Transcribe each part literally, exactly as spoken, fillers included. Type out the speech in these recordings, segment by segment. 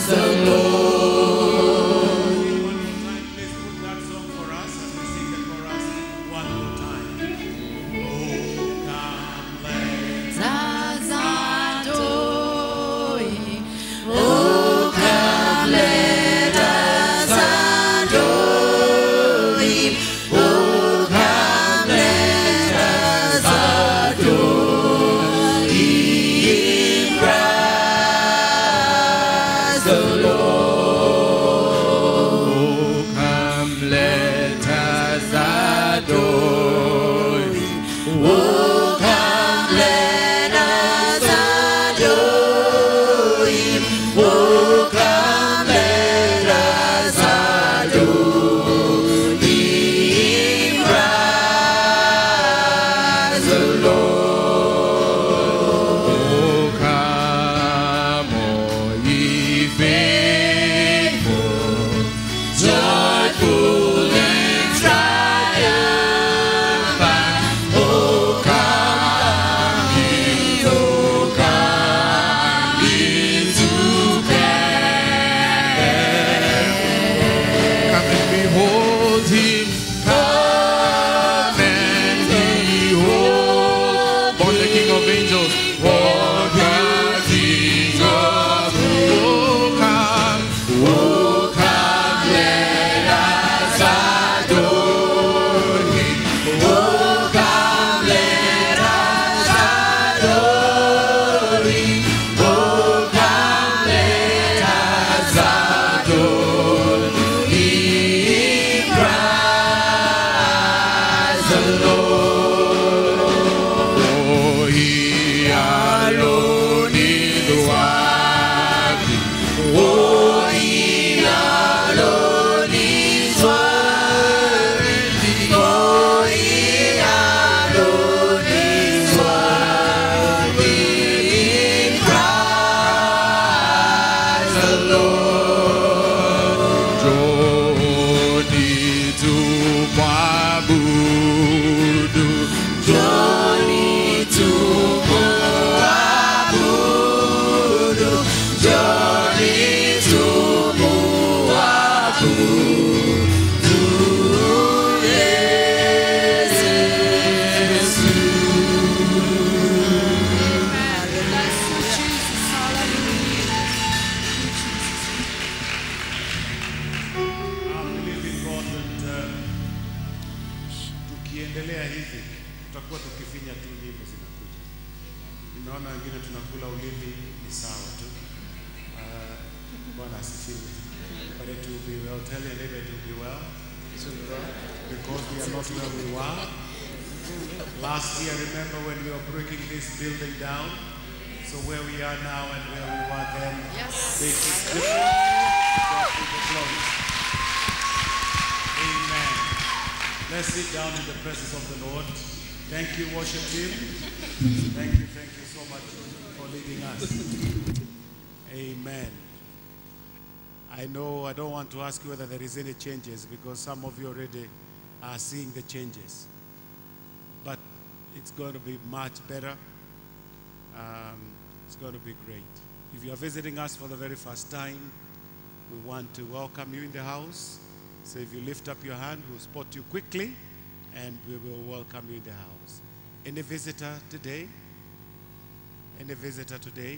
Whether there is any changes, because some of you already are seeing the changes, but it's going to be much better. Um, it's going to be great. If you are visiting us for the very first time, we want to welcome you in the house. So if you lift up your hand, we'll spot you quickly and we will welcome you in the house. Any visitor today? Any visitor today?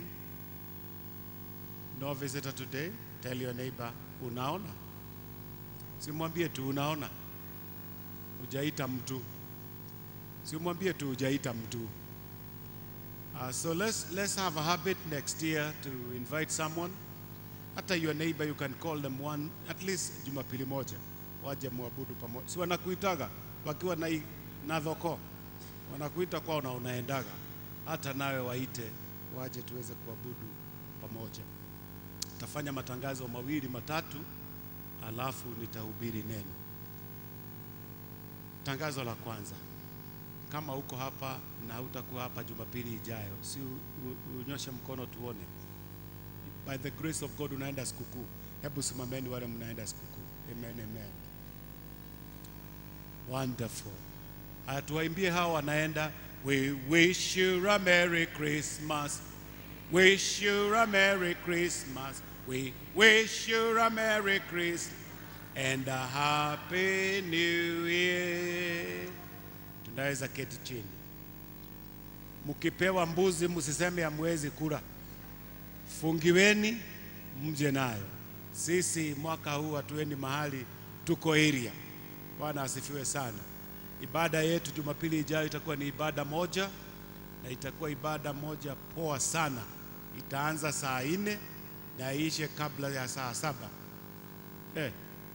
No visitor today? Tell your neighbor, unaona? Simwambie tu unaona. Hujaita mtu. Simwambie tu hujaita mtu. Uh, so let's let's have a habit next year to invite someone. Hata your neighbor, you can call them one at least Jumapili moja. Waje muabudu pamoja. Si wanakuitaga wakiwa na na dhoko. Wanakuita kwao na unaendaga. Hata nawe waite waje tuweze kuabudu pamoja. Tafanya matangazo mawili matatu, alafu nitahubiri neno. Tangazo la kwanza. Kama uko hapa na utakuwa hapa Jumapili ijayo, si unyoshe mkono tuone. By the grace of God unaenda sikukuu. Hebu simameni wale mnaenda sikukuu. Amen, amen. Wonderful. Atuwaimbie hao wanaenda. We wish you a Merry Christmas. wish you a Merry Christmas. We wish you a Merry Christmas and a Happy New Year. Tunaweza keti chini. Mkipewa mbuzi msiseme hamwezi kula. Fungiweni mje nayo. Sisi mwaka huu hatuendi mahali, tuko area. Bwana asifiwe sana. Ibada yetu Jumapili ijayo itakuwa ni ibada moja, na itakuwa ibada moja poa sana. Itaanza saa nne na iishe kabla ya saa saba. Eh.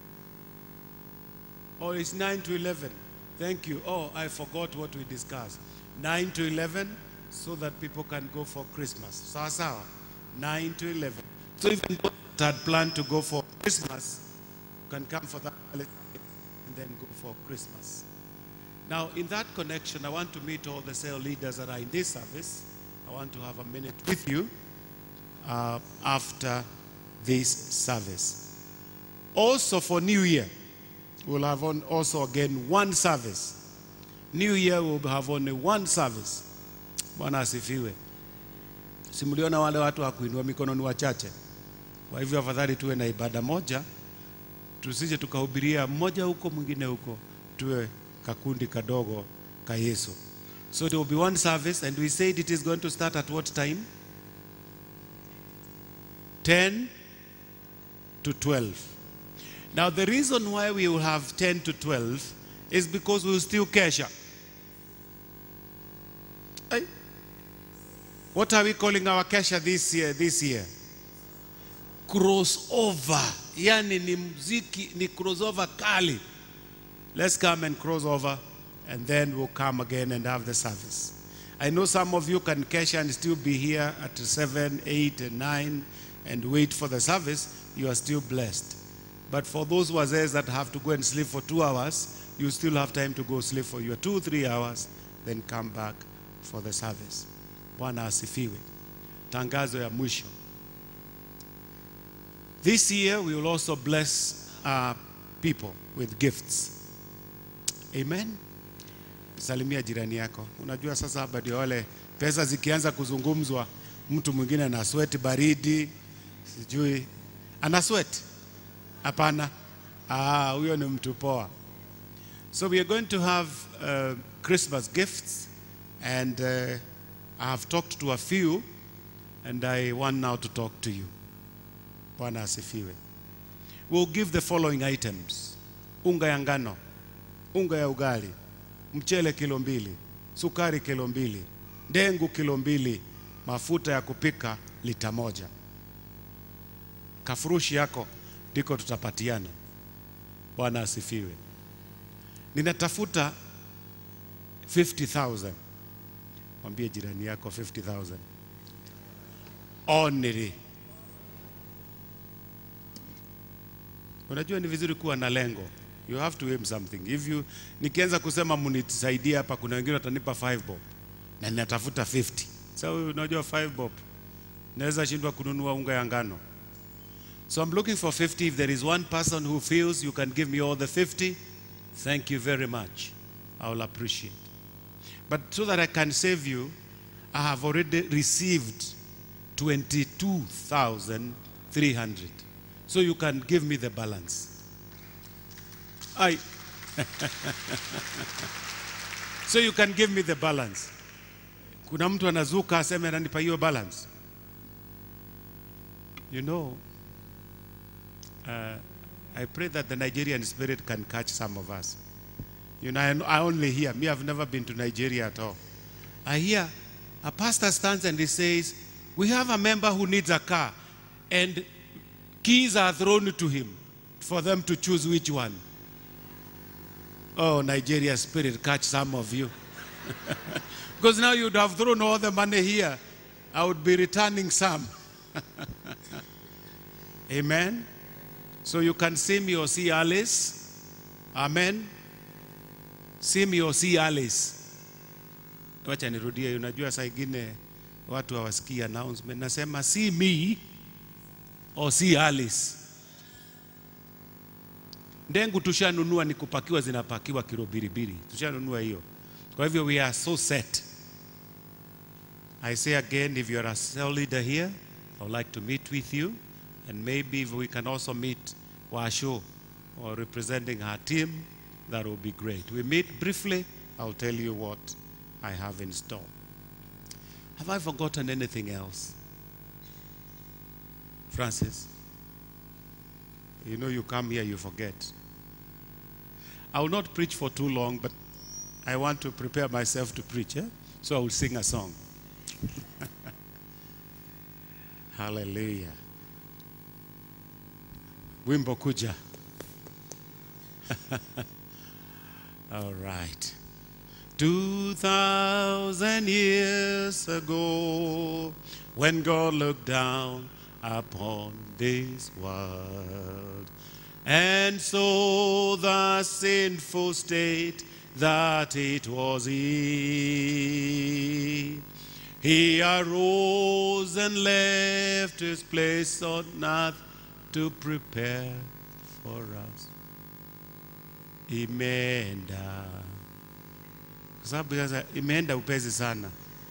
Oh, it's nine to eleven. Thank you. Oh, I forgot what we discussed. nine to eleven, so that people can go for Christmas. Sawa sawa. nine to eleven. So even those that had planned to go for Christmas can come for that and then go for Christmas. Now, in that connection, I want to meet all the cell leaders that are in this service. I want to have a minute with you uh, after this service. Also for New Year, we'll have on also again one service. New Year will have only one service. Bwana asifiwe. Simuliona wale watu wa kuinua mikono ni wachache. Kwa hivyo afadhali tuwe na ibada moja, tusije tukahubiria mmoja huko mwingine huko, tuwe kakundi kadogo ka Yesu. So there will be one service, and we said it is going to start at what time? ten to twelve. Now the reason why we will have ten to twelve is because we will still kesha. Hey. What are we calling our kesha this year? This year? Crossover. Yani ni muziki, ni crossover kali. Let's come and cross over, and then we'll come again and have the service. I know some of you can kesha and still be here at seven, eight, and nine and wait for the service. You are still blessed. But for those wazes that have to go and sleep for two hours, you still have time to go sleep for your two, three hours, then come back for the service. Bwana asifiwe. Tangazo ya mwisho. This year we will also bless uh, people with gifts. Amen. Salimia jirani yako. Unajua sasa hapa ndio wale pesa zikianza kuzungumzwa, mtu mwingine ana sweat baridi, sijui ana sweat. Hapana. Ah, huyo ni mtu poa. So we are going to have uh, Christmas gifts, and uh, I have talked to a few, and I want now to talk to you. Bwana asifiwe. We'll give the following items. Unga ya ngano, unga ya ugali, mchele kilo mbili, sukari kilo mbili, ndengu kilo mbili, mafuta ya kupika lita moja. Kafurushi yako ndiko tutapatiana. Bwana asifiwe. Ninatafuta fifty thousand. Mwambie jirani yako fifty thousand. Only. Unajua ni vizuri kuwa na lengo. You have to aim something. If you nikianza kusema mnisaidie hapa, kuna wengine watanipa five bob na ninatafuta fifty. So unajua five bob naweza shindwa kununua unga ya ngano. So I'm looking for fifty. If there is one person who feels you can give me all the fifty, thank you very much. I will appreciate. But so that I can save you, I have already received twenty-two thousand three hundred. So you can give me the balance. I So you can give me the balance. Kuna mtu anazuka aseme ananipa hiyo balance. You know, uh, I pray that the Nigerian spirit can catch some of us. You know, I, I only hear, me I've never been to Nigeria at all. I hear a pastor stands and he says, we have a member who needs a car, and keys are thrown to him for them to choose which one. Oh, Nigeria spirit, catch some of you. Because now you'd have thrown all the money here. I would be returning some. Amen. So you can see me or see Alice. Amen. See me or see Alice. Wacha nirudie, unajua saa ingine watu hawasikii announcement. Nasema see me or see Alice. Ndengu tushanunua, ni kupakiwa zinapakiwa kilo biribiri. Tushanunua hiyo. Kwa hivyo we are so set. I say again, if you're a cell leader here, I would like to meet with you. And maybe if we can also meet Washo or representing her team, that would be great. We meet briefly, I'll tell you what I have in store. Have I forgotten anything else? Francis, you know you come here, you forget. I will not preach for too long, but I want to prepare myself to preach, eh? So I will sing a song. Hallelujah. Wimbo kuja. All right. Two thousand years ago, when God looked down upon this world and saw the sinful state that it was in, he arose and left his place on earth to prepare for us. Imeenda. Kwa sababu sasa imeenda upesi sana.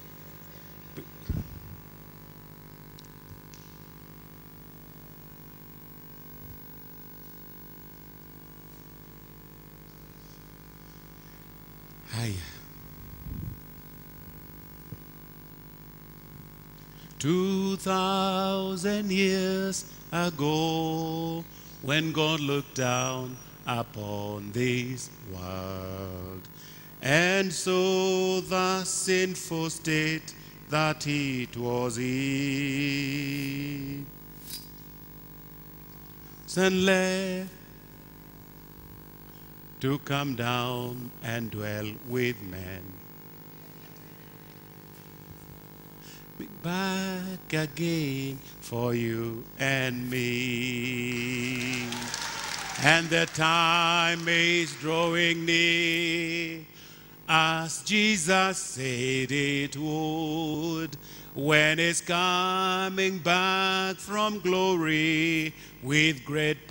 Haya. Two thousand years ago, when God looked down upon this world and saw the sinful state that it was in, and left to come down and dwell with men. Back again for you and me. And the time is drawing near, as Jesus said it would, when he's coming back from glory with great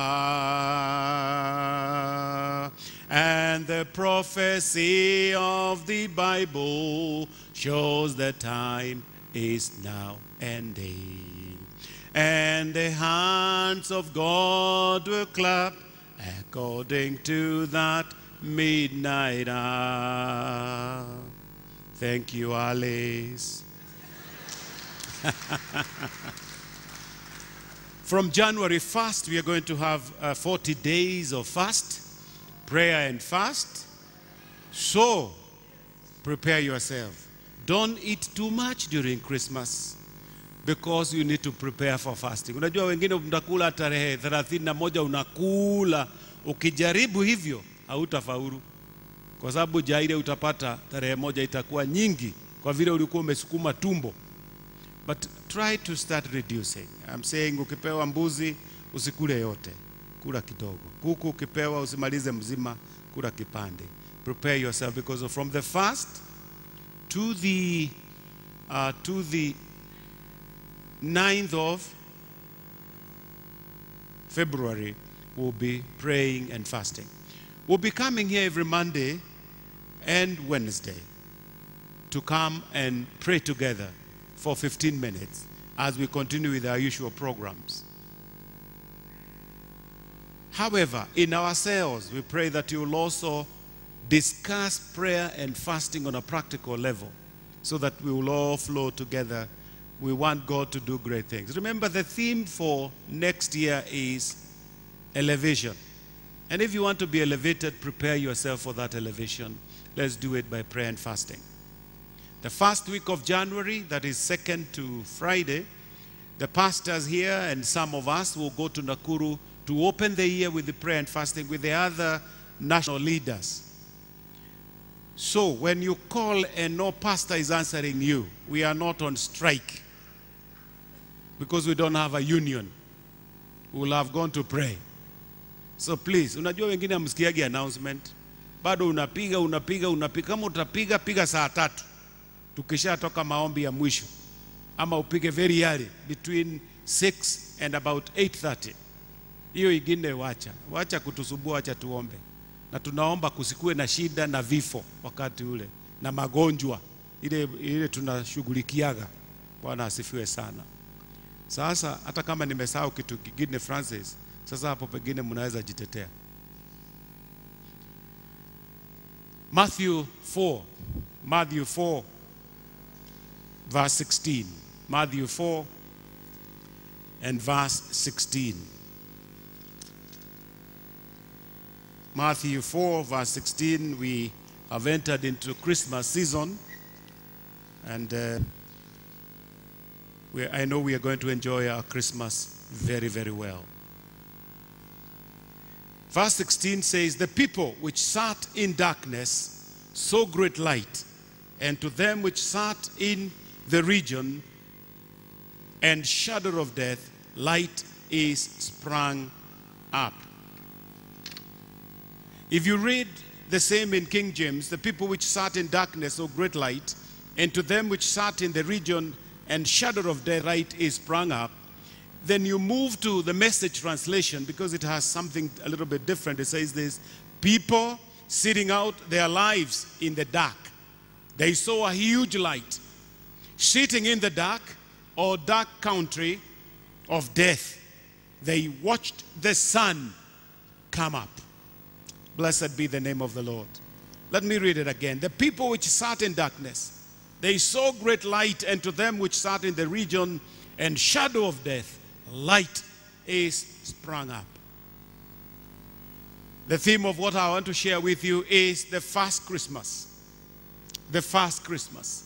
power. And the prophecy of the Bible shows the time is now ending, and the hands of God will clap according to that midnight hour. Thank you, Alice. From January first, we are going to have uh, forty days of fast, prayer and fast. So, prepare yourself. Don't eat too much during Christmas, because you need to prepare for fasting. Unajua wengine mtakula tarehe thelathini na moja unakula, ukijaribu hivyo hautafaulu. Kwa sababu jaile utapata tarehe moja itakuwa nyingi kwa vile ulikuwa umesukuma tumbo. But try to start reducing. I'm saying ukipewa mbuzi usikule yote, kula kidogo. Kuku ukipewa usimalize mzima, kula kipande. Prepare yourself, because from the fast to the uh, to the ninth of February, we'll be praying and fasting. We'll be coming here every Monday and Wednesday to come and pray together for fifteen minutes as we continue with our usual programs. However, in our cells, we pray that you will also discuss prayer and fasting on a practical level, so that we will all flow together. We want God to do great things. Remember, the theme for next year is elevation. And if you want to be elevated, prepare yourself for that elevation. Let's do it by prayer and fasting. The first week of January, that is second to Friday, the pastors here and some of us will go to Nakuru to open the year with the prayer and fasting with the other national leaders. So when you call and no pastor is answering you, we are not on strike, because we don't have a union. We will have gone to pray. So please, unajua wengine hamsikiagi announcement, bado unapiga unapiga unapiga. Kama utapiga piga saa tatu tukishatoka maombi ya mwisho, ama upige very early between six and about eight thirty. Hiyo ingine wacha wacha kutusubua, wacha tuombe. Na tunaomba kusikue na shida na vifo wakati ule na magonjwa. ile ile tunashughulikiaga. Bwana asifiwe sana. Sasa hata kama nimesahau kitu kingine Francis, sasa hapo pengine mnaweza jitetea. Matthew four, Matthew four verse sixteen. Matthew four and verse sixteen. Matthew four verse sixteen, we have entered into Christmas season, and uh, we, I know we are going to enjoy our Christmas very, very well. Verse sixteen says, the people which sat in darkness saw great light, and to them which sat in the region and shadow of death, light is sprung up. If you read the same in King James, the people which sat in darkness saw great light, and to them which sat in the region and shadow of death, light is sprung up. Then you move to the Message translation, because it has something a little bit different. It says this: people sitting out their lives in the dark, they saw a huge light. Sitting in the dark or dark country of death, they watched the sun come up. Blessed be the name of the Lord. Let me read it again. The people which sat in darkness, they saw great light, and to them which sat in the region and shadow of death, light is sprung up. The theme of what I want to share with you is the first Christmas. The first Christmas.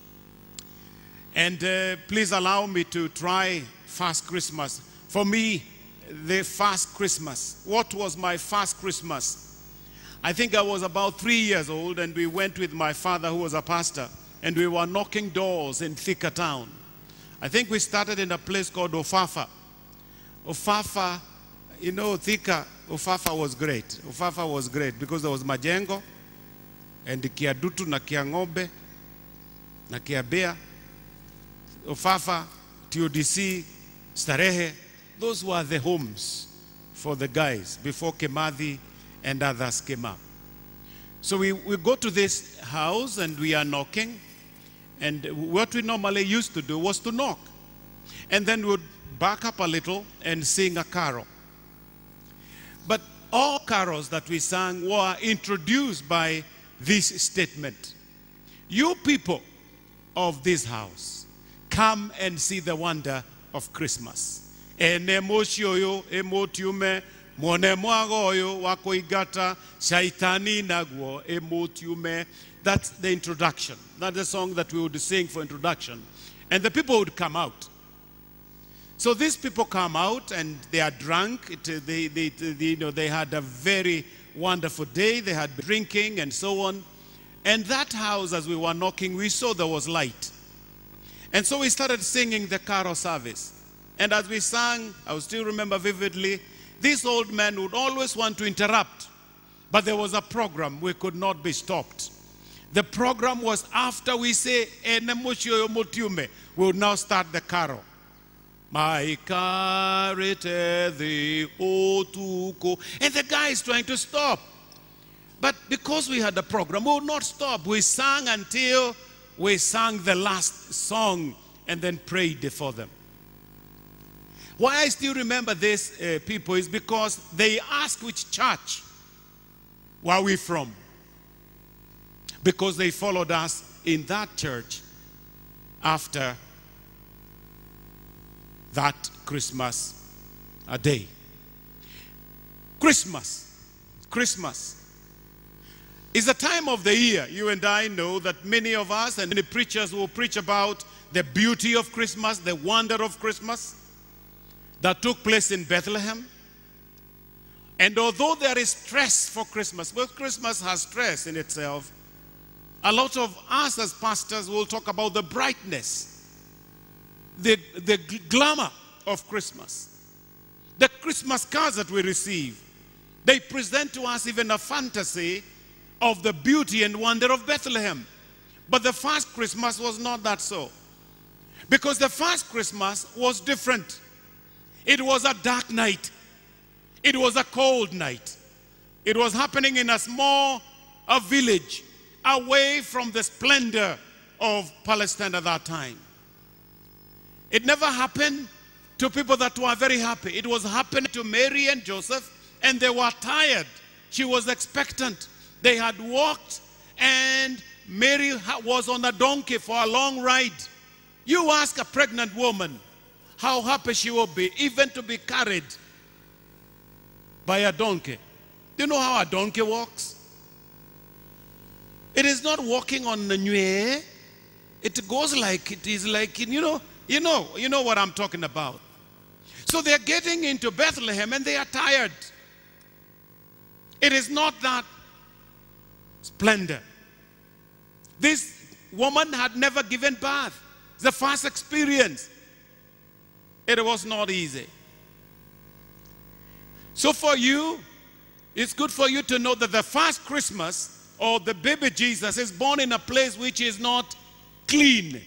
And uh, please allow me to try first Christmas. For me, the first Christmas. What was my first Christmas? I think I was about three years old, and we went with my father, who was a pastor, and we were knocking doors in Thika town. I think we started in a place called Ofafa. Ofafa, you know, Thika, Ofafa was great. Ofafa was great because there was Majengo, and Kiadutu na Kiang'ombe, na Kiabea. Ofafa, T O D C, Starehe, those were the homes for the guys before Kimani and others came up. So we, we go to this house and we are knocking, and what we normally used to do was to knock, and then we would back up a little and sing a carol. But all carols that we sang were introduced by this statement: you people of this house, come and see the wonder of Christmas. Enemoshoyo emotiume monemwagoyo wakoigata shaitani nagwo emotiume. That's the introduction. That's the song that we would sing for introduction. And the people would come out. So these people come out and they are drunk. It, they, they, they, you know, they had a very wonderful day. They had been drinking and so on. And that house, as we were knocking, we saw there was light. And so we started singing the carol service. And as we sang, I will still remember vividly, this old man would always want to interrupt. But there was a program, we could not be stopped. The program was after we say, we would now start the carol. My carete the otuko. And the guy is trying to stop. But because we had a program, we would not stop. We sang until we sang the last song and then prayed for them. Why I still remember this, uh, people, is because they asked which church were we from. Because they followed us in that church after that Christmas a day. Christmas, Christmas is a time of the year. You and I know that many of us and many preachers will preach about the beauty of Christmas, the wonder of Christmas that took place in Bethlehem. And although there is stress for Christmas, well, Christmas has stress in itself, a lot of us as pastors will talk about the brightness, the, the glamour of Christmas. The Christmas cards that we receive, they present to us even a fantasy of the beauty and wonder of Bethlehem. But the first Christmas was not that so. Because the first Christmas was different. It was a dark night. It was a cold night. It was happening in a small a village, away from the splendor of Palestine at that time. It never happened to people that were very happy. It was happening to Mary and Joseph, and they were tired. She was expectant. They had walked, and Mary was on a donkey for a long ride. You ask a pregnant woman how happy she will be, even to be carried by a donkey. Do you know how a donkey walks? It is not walking on the new. It goes like, it is like, you know, you know, you know what I'm talking about. So they're getting into Bethlehem and they are tired. It is not that splendor. This woman had never given birth. The first experience. It was not easy. So for you, it's good for you to know that the first Christmas, or the baby Jesus, is born in a place which is not clean.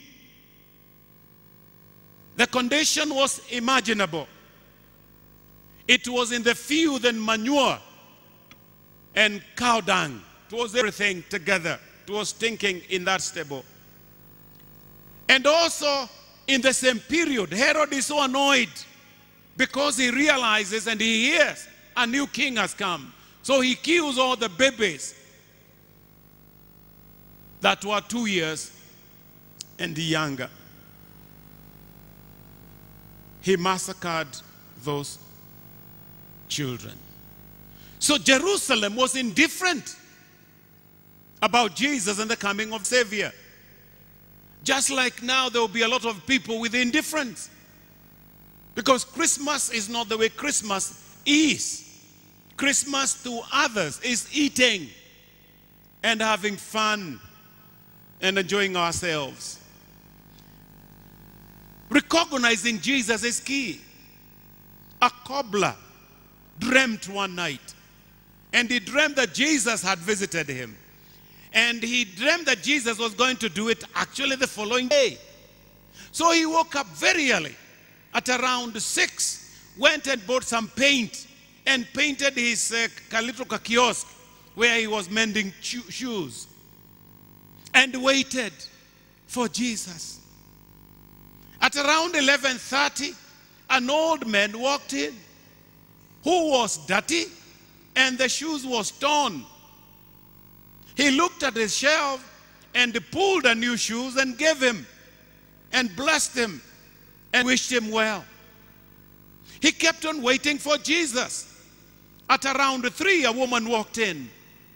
The condition was imaginable. It was in the field and manure and cow dung. It was everything together. It was stinking in that stable. And also, in the same period, Herod is so annoyed because he realizes and he hears a new king has come. So he kills all the babies that were two years and younger. He massacred those children. So Jerusalem was indifferent about Jesus and the coming of Savior. Just like now, there will be a lot of people with indifference. Because Christmas is not the way Christmas is. Christmas to others is eating and having fun and enjoying ourselves. Recognizing Jesus is key. A cobbler dreamt one night, and he dreamt that Jesus had visited him. And he dreamt that Jesus was going to do it actually the following day. So he woke up very early, at around six, went and bought some paint and painted his uh, little kiosk where he was mending shoes, and waited for Jesus. At around eleven thirty, an old man walked in who was dirty and the shoes was torn. He looked at his shelf and pulled a new shoes and gave him and blessed him and wished him well. He kept on waiting for Jesus. At around three, a woman walked in,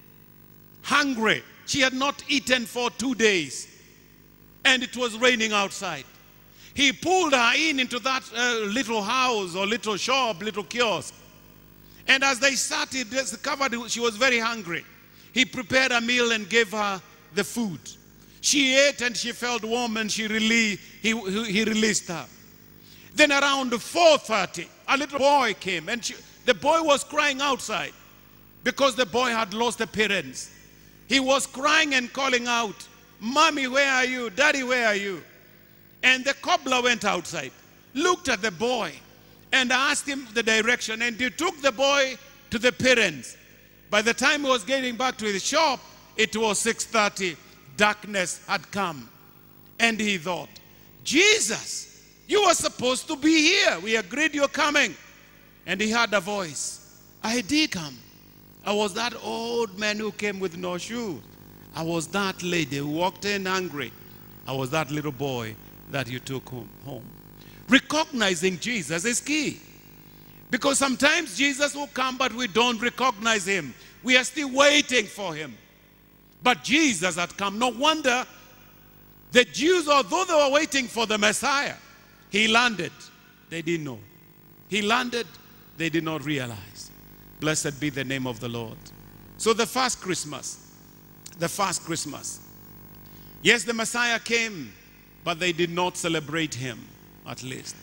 hungry. She had not eaten for two days, and it was raining outside. He pulled her in into that uh, little house or little shop, little kiosk. And as they sat, he discovered she was very hungry. He prepared a meal and gave her the food. She ate and she felt warm, and she really, he, he released her. Then around four thirty, a little boy came, and she, the boy was crying outside because the boy had lost the parents. He was crying and calling out, "Mommy, where are you? Daddy, where are you?" And the cobbler went outside, looked at the boy, and asked him the direction, and he took the boy to the parents. By the time he was getting back to his shop, it was six thirty. Darkness had come. And he thought, Jesus, you were supposed to be here. We agreed you're coming. And he heard a voice. I did come. I was that old man who came with no shoes. I was that lady who walked in hungry. I was that little boy that you took home. Recognizing Jesus is key. Because sometimes Jesus will come, but we don't recognize him. We are still waiting for him. But Jesus had come. No wonder the Jews, although they were waiting for the Messiah, he landed. They didn't know. He landed. They did not realize. Blessed be the name of the Lord. So the first Christmas, the first Christmas. Yes, the Messiah came, but they did not celebrate him, at least.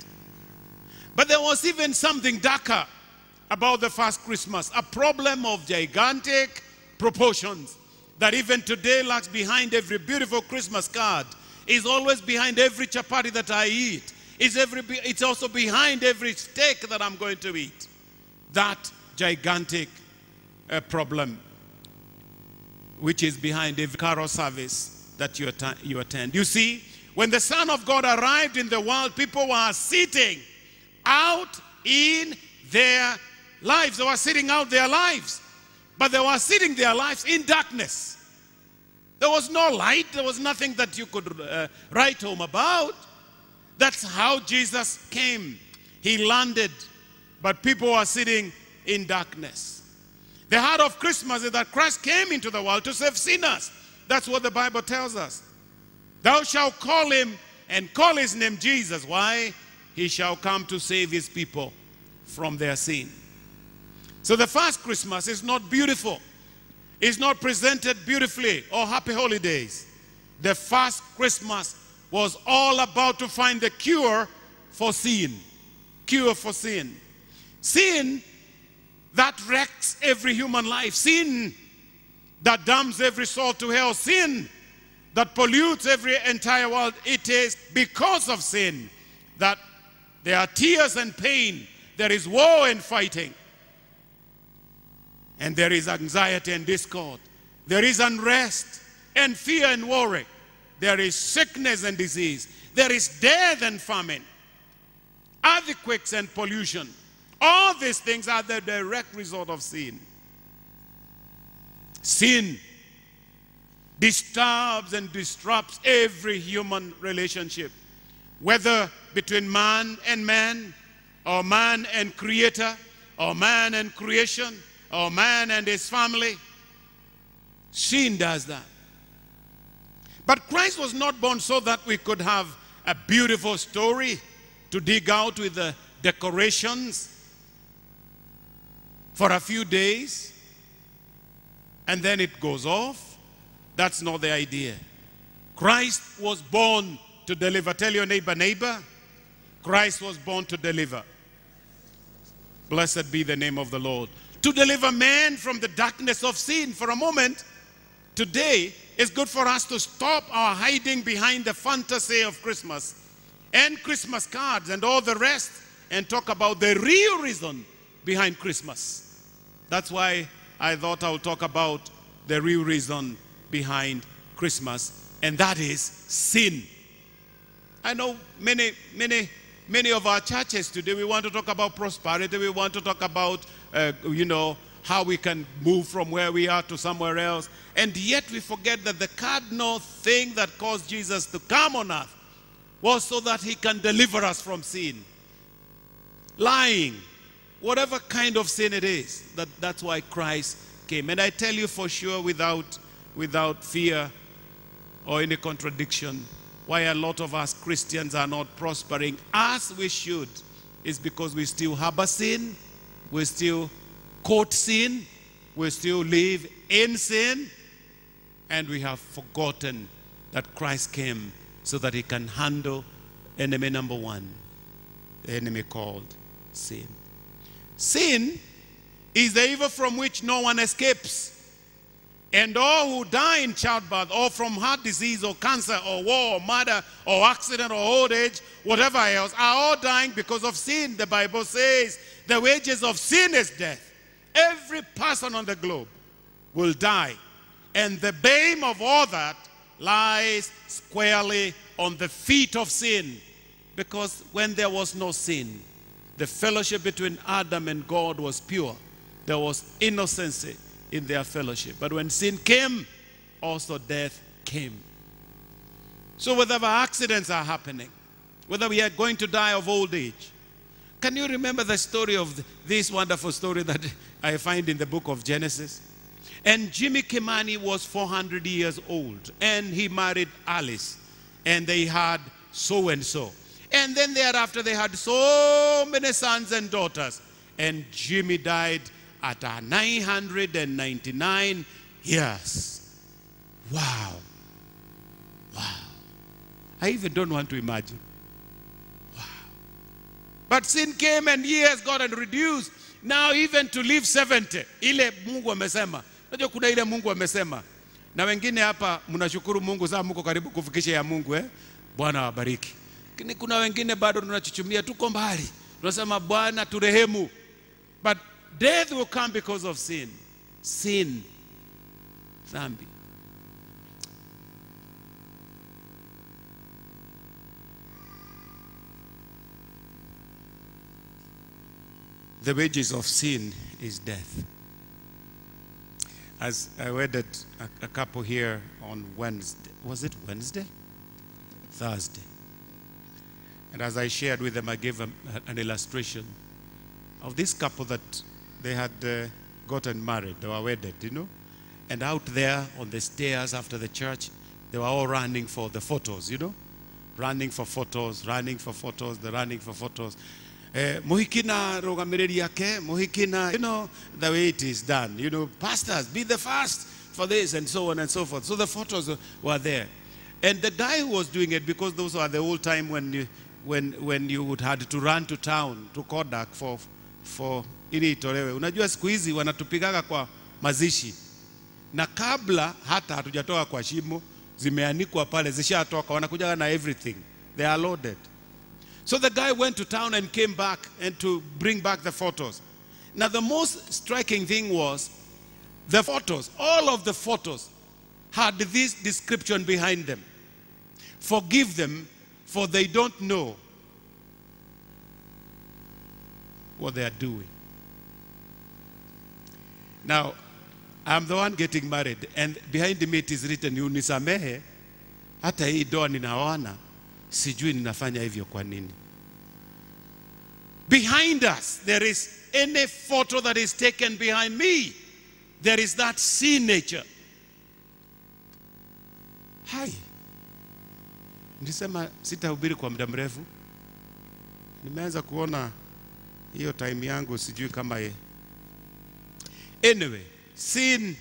But there was even something darker about the first Christmas, a problem of gigantic proportions that even today lurks behind every beautiful Christmas card, is always behind every chapati that I eat, is every, it's also behind every steak that I'm going to eat. That gigantic uh, problem, which is behind every carol service that you attend. You attend. You see, when the Son of God arrived in the world, people were sitting out in their lives. They were sitting out their lives. But they were sitting their lives in darkness. There was no light. There was nothing that you could uh, write home about. That's how Jesus came. He landed, but people were sitting in darkness. The heart of Christmas is that Christ came into the world to save sinners. That's what the Bible tells us. Thou shalt call him and call his name Jesus. Why? He shall come to save his people from their sin. So the first Christmas is not beautiful. It's not presented beautifully or happy holidays. The first Christmas was all about to find the cure for sin. Cure for sin. Sin that wrecks every human life. Sin that damns every soul to hell. Sin that pollutes every entire world. It is because of sin that there are tears and pain. There is war and fighting. And there is anxiety and discord. There is unrest and fear and worry. There is sickness and disease. There is death and famine. Earthquakes and pollution. All these things are the direct result of sin. Sin disturbs and disrupts every human relationship, whether between man and man, or man and creator, or man and creation, or man and his family. Sin does that. But Christ was not born so that we could have a beautiful story to dig out with the decorations for a few days and then it goes off. That's not the idea. Christ was born to deliver. Tell your neighbor, neighbor, Christ was born to deliver. Blessed be the name of the Lord. To deliver man from the darkness of sin. For a moment, today, it's good for us to stop our hiding behind the fantasy of Christmas and Christmas cards and all the rest and talk about the real reason behind Christmas. That's why I thought I would talk about the real reason behind Christmas, and that is sin. I know many, many, many of our churches today, we want to talk about prosperity. We want to talk about, uh, you know, how we can move from where we are to somewhere else. And yet we forget that the cardinal thing that caused Jesus to come on earth was so that he can deliver us from sin. Lying, whatever kind of sin it is, that, that's why Christ came. And I tell you for sure, without, without fear or any contradiction, why a lot of us Christians are not prospering as we should is because we still harbor sin, we still quote sin, we still live in sin, and we have forgotten that Christ came so that he can handle enemy number one, the enemy called sin. Sin is the evil from which no one escapes. And all who die in childbirth, or from heart disease, or cancer, or war, or murder, or accident, or old age, whatever else, are all dying because of sin. The Bible says the wages of sin is death. Every person on the globe will die. And the blame of all that lies squarely on the feet of sin. Because when there was no sin, the fellowship between Adam and God was pure. There was innocency in their fellowship. But when sin came, also death came. So whatever accidents are happening, whether we are going to die of old age, can you remember the story of this wonderful story that I find in the book of Genesis? And Jimmy Kimani was four hundred years old, and he married Alice, and they had so-and-so. And then thereafter they had so many sons and daughters, and Jimmy died at nine hundred ninety-nine years. Wow. Wow. I even don't want to imagine. Wow. But sin came and years got and reduced. Now even to live seventy. Ile Mungu amesema. Unajua kuna ile Mungu amesema. Na wengine hapa mnashukuru Mungu saa mko karibu kufikisha ya Mungu eh. Bwana wabariki. Lakini kuna wengine bado tunachuchumia tuko mbali. Tunasema Bwana turehemu. But death will come because of sin. Sin. Dhambi. The wages of sin is death. As I wedded a, a couple here on Wednesday, was it Wednesday? Thursday. And as I shared with them, I gave them an illustration of this couple that they had uh, gotten married, they were wedded, you know. And out there on the stairs after the church, they were all running for the photos, you know. Running for photos, running for photos, they're running for photos. Eh, Muhikina rogamiriri yake, muhikina, you know, the way it is done. You know, pastors, be the first for this and so on and so forth. So the photos were there. And the guy who was doing it, because those were the old time when you, when, when you would had to run to town, to Kodak for, for ili itolewe. Unajua siku hizi wanatupigaga kwa mazishi. Na kabla hata hatujatoka kwa shimo, zimeanikwa pale, zishatoka, wanakujaga na everything. They are loaded. So the guy went to town and came back and to bring back the photos. Now the most striking thing was the photos, all of the photos had this description behind them. Forgive them, for they don't know what they are doing. Now, I'm the one getting married, and behind me it is written, unisamehe, hata hii doa ninaoana, sijui ninafanya hivyo kwa nini. Behind us, there is any photo that is taken behind me, there is that sin nature. Hai. Nilisema sitahubiri kwa muda mrefu. Nimeanza kuona hiyo time yangu sijui kama ye. Anyway, sin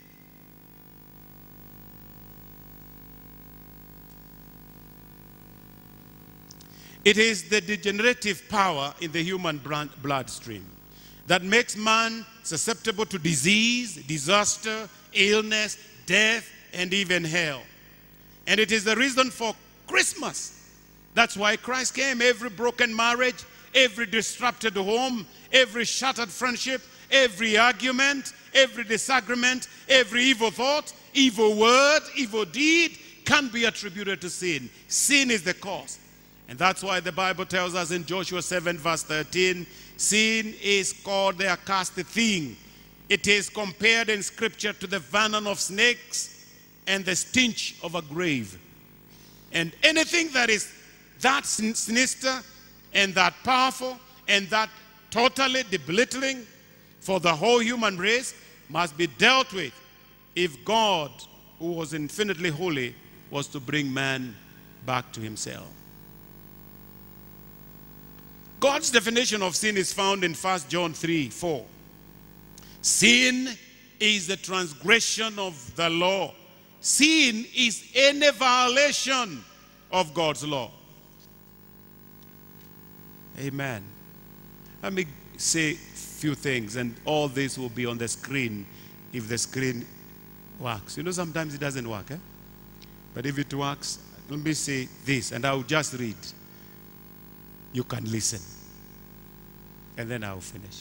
it is the degenerative power in the human bloodstream that makes man susceptible to disease, disaster, illness, death, and even hell. And it is the reason for Christmas. That's why Christ came. Every broken marriage, every disrupted home, every shattered friendship, every argument, every disagreement, every evil thought, evil word, evil deed can be attributed to sin. Sin is the cause. And that's why the Bible tells us in Joshua seven verse thirteen, sin is called the accursed thing. It is compared in Scripture to the venom of snakes and the stench of a grave. And anything that is that sinister and that powerful and that totally debilitating for the whole human race must be dealt with if God, who was infinitely holy, was to bring man back to himself. God's definition of sin is found in First John three four. Sin is the transgression of the law. Sin is any violation of God's law. Amen. Let me say a few things, and all this will be on the screen if the screen works. You know, sometimes it doesn't work, eh? But if it works, let me say this, and I'll just read. You can listen. And then I'll finish.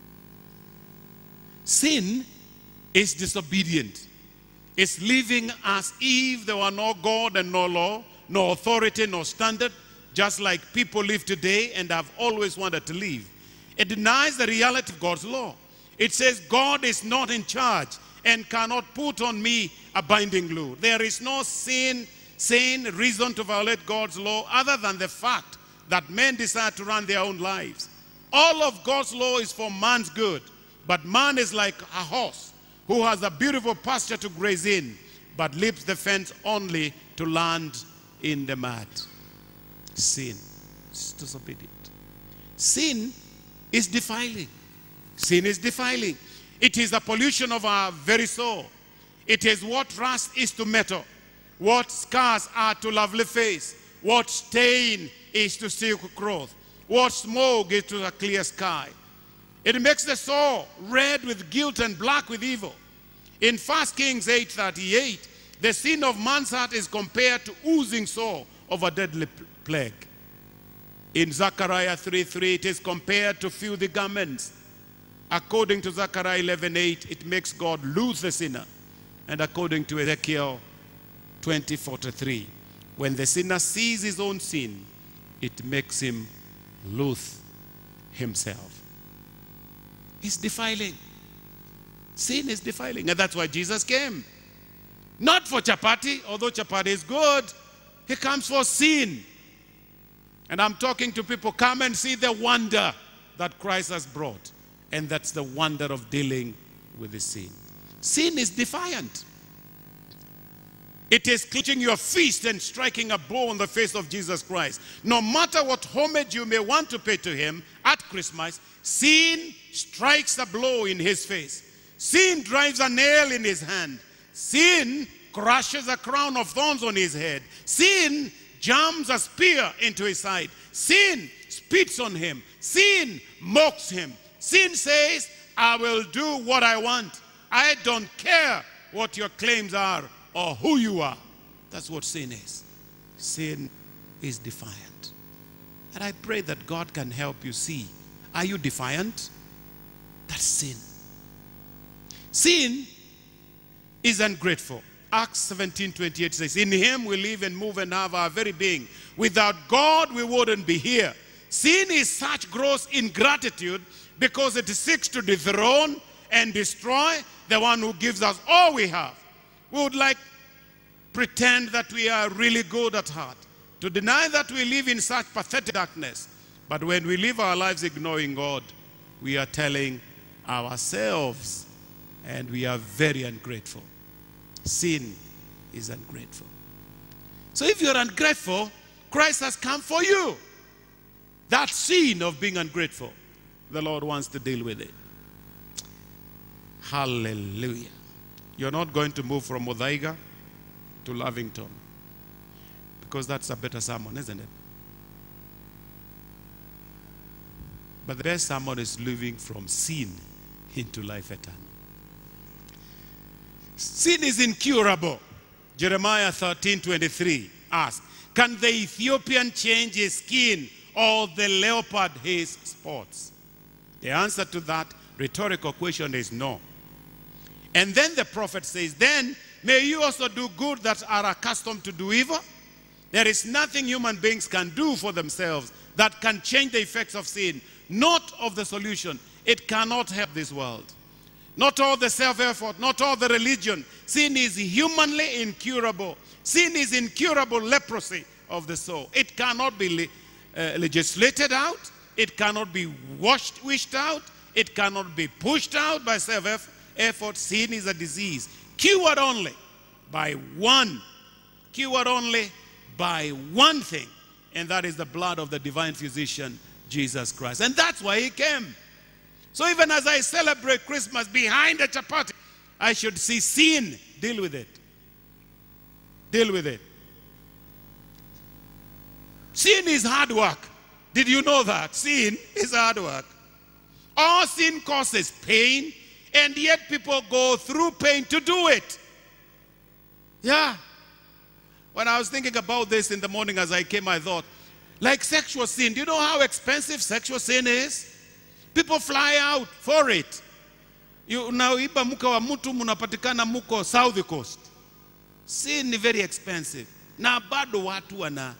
Sin is disobedient. It's living as if there were no God and no law, no authority, no standard, just like people live today and have always wanted to live. It denies the reality of God's law. It says God is not in charge and cannot put on me a binding law. There is no sin, sane reason to violate God's law other than the fact that men decide to run their own lives. All of God's law is for man's good, but man is like a horse who has a beautiful pasture to graze in, but leaps the fence only to land in the mud. Sin is disobedient. Sin is defiling. Sin is defiling. It is a pollution of our very soul. It is what rust is to metal, what scars are to lovely face, what stain is to silk cloth, what smoke is to a clear sky. It makes the soul red with guilt and black with evil. In First Kings eight thirty-eight, the sin of man's heart is compared to oozing sore of a deadly plague. In Zechariah three three, it is compared to filthy garments. According to Zechariah eleven eight, it makes God lose the sinner. And according to Ezekiel twenty forty-three, when the sinner sees his own sin, it makes him lose himself. is defiling. Sin is defiling. And that's why Jesus came. Not for chapati, although chapati is good. He comes for sin. And I'm talking to people, come and see the wonder that Christ has brought. And that's the wonder of dealing with the sin. Sin is defiant. It is clenching your fist and striking a blow on the face of Jesus Christ. No matter what homage you may want to pay to him at Christmas, sin strikes a blow in his face. Sin drives a nail in his hand. Sin crushes a crown of thorns on his head. Sin jams a spear into his side. Sin spits on him. Sin mocks him. Sin says, I will do what I want. I don't care what your claims are or who you are. That's what sin is. Sin is defiant. And I pray that God can help you see. Are you defiant? That's sin. Sin is ungrateful. Acts seventeen twenty-eight says, in him we live and move and have our very being. Without God, we wouldn't be here. Sin is such gross ingratitude because it seeks to dethrone and destroy the one who gives us all we have. We would like pretend that we are really good at heart, to deny that we live in such pathetic darkness. But when we live our lives ignoring God, we are telling ourselves, and we are very ungrateful. Sin is ungrateful. So if you're ungrateful, Christ has come for you. That sin of being ungrateful, the Lord wants to deal with it. Hallelujah. You're not going to move from Odaiga to Lavington, because that's a better sermon, isn't it? But the best sermon is living from sin into life eternal. Sin is incurable. Jeremiah thirteen twenty-three asks, can the Ethiopian change his skin or the leopard his spots? The answer to that rhetorical question is no. And then the prophet says, then may you also do good that are accustomed to do evil. There is nothing human beings can do for themselves that can change the effects of sin, not of the solution. It cannot help this world. Not all the self-effort, not all the religion. Sin is humanly incurable. Sin is incurable leprosy of the soul. It cannot be uh, legislated out. It cannot be washed, wished out. It cannot be pushed out by self-effort. Sin is a disease cured only by one, cured only by one thing, and that is the blood of the divine physician, Jesus Christ. And that's why he came. So even as I celebrate Christmas behind the chapati, I should see sin. Deal with it. Deal with it. Sin is hard work. Did you know that? Sin is hard work. All sin causes pain, and yet people go through pain to do it. Yeah. When I was thinking about this in the morning as I came, I thought, like sexual sin, do you know how expensive sexual sin is? People fly out for it. You Unaiba muka wa mtu munapatikana muko South Coast. Sin is very expensive. Na bado watu wana.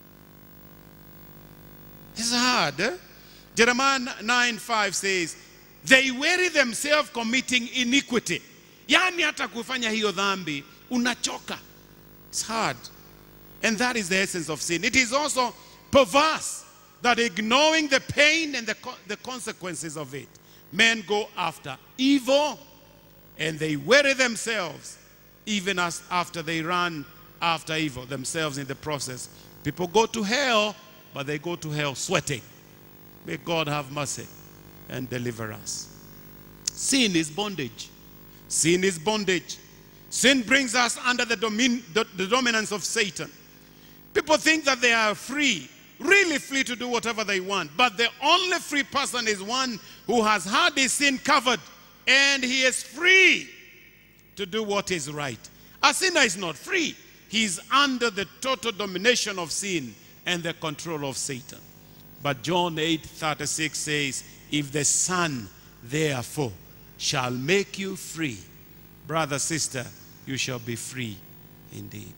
It's hard. Eh? Jeremiah nine five says, they weary themselves committing iniquity. Yani hata kufanya hiyo dhambi, unachoka. It's hard. And that is the essence of sin. It is also perverse that ignoring the pain and the, the consequences of it, men go after evil and they weary themselves even as after they run after evil themselves in the process. People go to hell, but they go to hell sweating. May God have mercy and deliver us. Sin is bondage. Sin is bondage. Sin brings us under the, domin the, the dominance of Satan. People think that they are free, really free to do whatever they want. But the only free person is one who has had his sin covered, and he is free to do what is right. A sinner is not free. He is under the total domination of sin and the control of Satan. But John eight thirty-six says, if the Son therefore shall make you free, brother, sister, you shall be free indeed.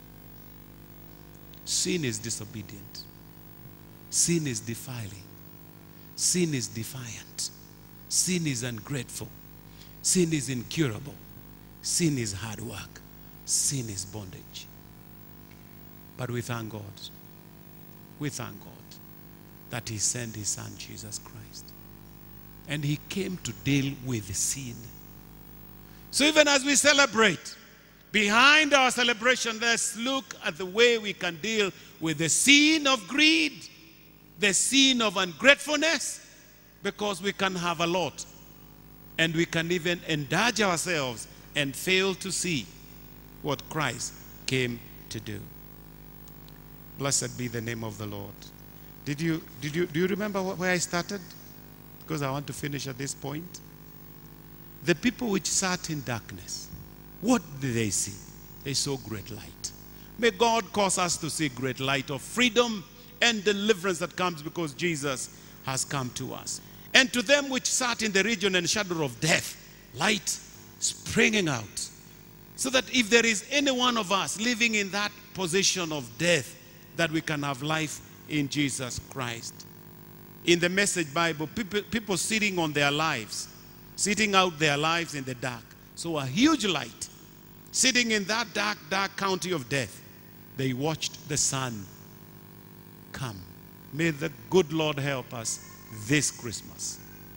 Sin is disobedient. Sin is defiling. Sin is defiant. Sin is ungrateful. Sin is incurable. Sin is hard work. Sin is bondage. But we thank God. We thank God that he sent his son Jesus Christ. And he came to deal with sin. So even as we celebrate, behind our celebration, let's look at the way we can deal with the sin of greed, the sin of ungratefulness, because we can have a lot. And we can even indulge ourselves and fail to see what Christ came to do. Blessed be the name of the Lord. Did you, did you, do you remember where I started? Because I want to finish at this point. The people which sat in darkness, what did they see? They saw great light. May God cause us to see great light of freedom and deliverance that comes because Jesus has come to us. And to them which sat in the region and shadow of death, light springing out. So that if there is any one of us living in that position of death, that we can have life in Jesus Christ. In the Message Bible, people, people sitting on their lives, sitting out their lives in the dark. So a huge light, sitting in that dark, dark county of death, they watched the sun come. May the good Lord help us this Christmas.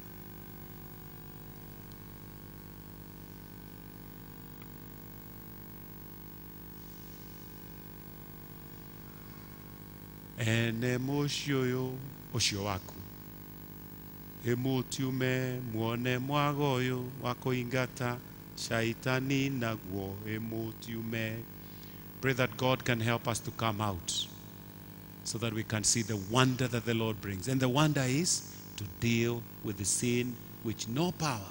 Ene moshioyo oshio waku. Emotiume muone mwagoyo wako ingata shaitani nagwo emotiume. Pray that God can help us to come out so that we can see the wonder that the Lord brings. And the wonder is to deal with the sin which no power,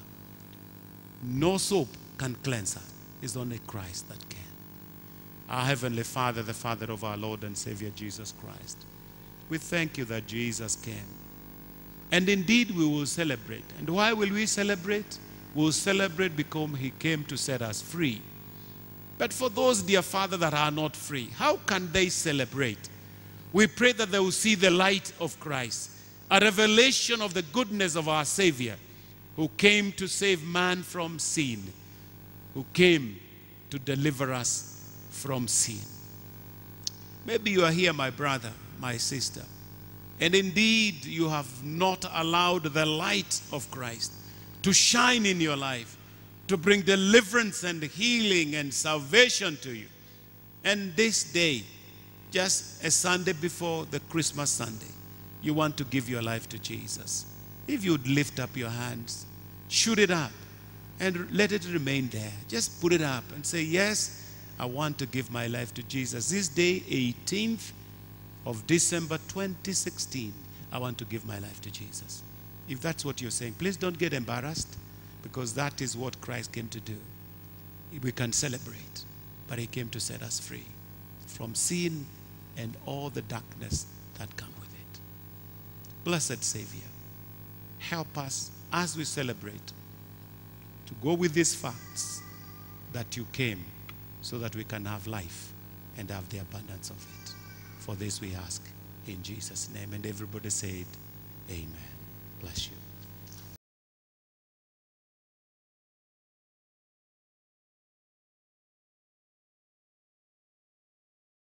no soap can cleanse us. It's only Christ that can. Our Heavenly Father, the Father of our Lord and Savior Jesus Christ, we thank you that Jesus came. And indeed we will celebrate. And why will we celebrate? We will celebrate because he came to set us free. But for those, dear Father, that are not free, how can they celebrate? We pray that they will see the light of Christ, a revelation of the goodness of our Savior, who came to save man from sin, who came to deliver us from sin. Maybe you are here, my brother, my sister, and indeed you have not allowed the light of Christ to shine in your life, to bring deliverance and healing and salvation to you. And this day, just a Sunday before the Christmas Sunday, you want to give your life to Jesus. If you would lift up your hands, shoot it up, and let it remain there. Just put it up and say, yes, I want to give my life to Jesus. This day, eighteenth of December twenty sixteen, I want to give my life to Jesus. If that's what you're saying, please don't get embarrassed, because that is what Christ came to do. We can celebrate, but he came to set us free from sin and all the darkness that come with it. Blessed Savior, help us as we celebrate to go with these facts that you came so that we can have life and have the abundance of it. For this we ask in Jesus' name. And everybody said, amen. Bless you.